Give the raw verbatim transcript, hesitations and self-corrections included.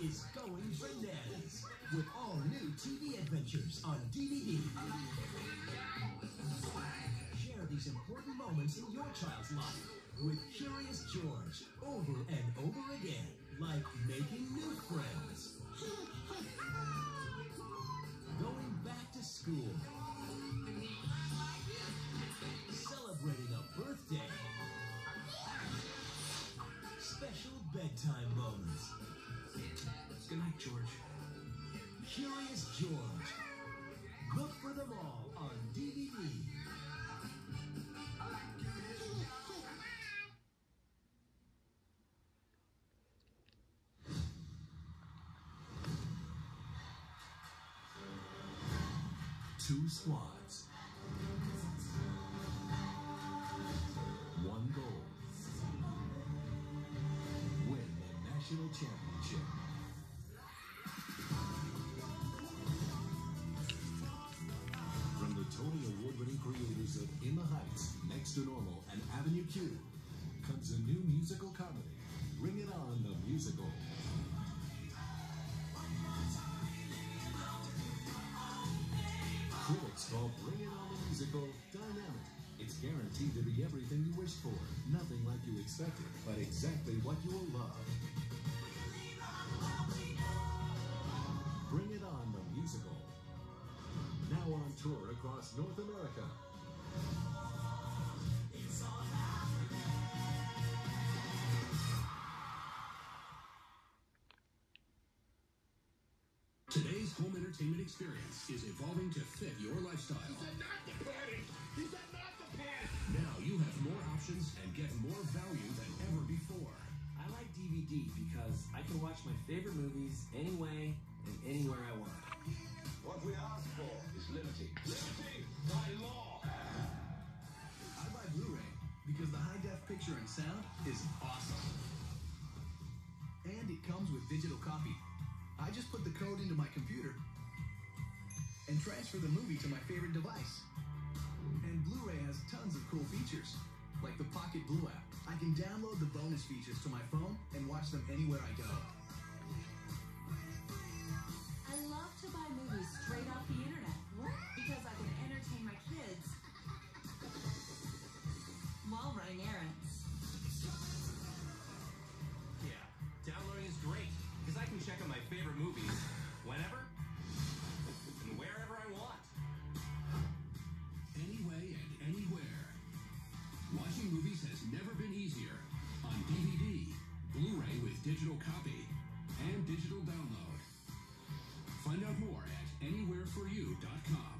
is going bananas with all new T V adventures on D V D. Share these important moments in your child's life with Curious George over and over again, like making new friends, going back to school, celebrating a birthday, special bedtime moments. Good night, George. Curious George. Look for them all on D V D. Two squads. One goal. Win the national championship. From the Tony Award-winning creators of In the Heights, Next to Normal, and Avenue Q, comes a new musical comedy, Bring It On the Musical. Critics call Bring It On the Musical dynamic. It's guaranteed to be everything you wished for, nothing like you expected, but exactly what you will love. Bring It On the Musical. Now on tour across North America. Today's home entertainment experience is evolving to fit your lifestyle. He said not the panic! He said not the panic! Now you have more options and get more value than ever before. I like D V D because I can watch my favorite movies anyway and anywhere I want. What we ask for is liberty. Liberty by law! I buy Blu-ray because the high-def picture and sound is awesome. And it comes with digital copy. I just put the code into my computer and transfer the movie to my favorite device. And Blu-ray has tons of cool features, like the Pocket Blue app. I can download the bonus features to my phone and watch them anywhere I go. I love to buy movies straight off the internet because I can entertain my kids while running errands. Yeah, downloading is great because I can check out my favorite movies whenever and wherever I want. Anyway and anywhere. Watching movies has never been easier. On D V D, Blu-ray with digital copy, and digital download. Find out more at anywhere for you dot com.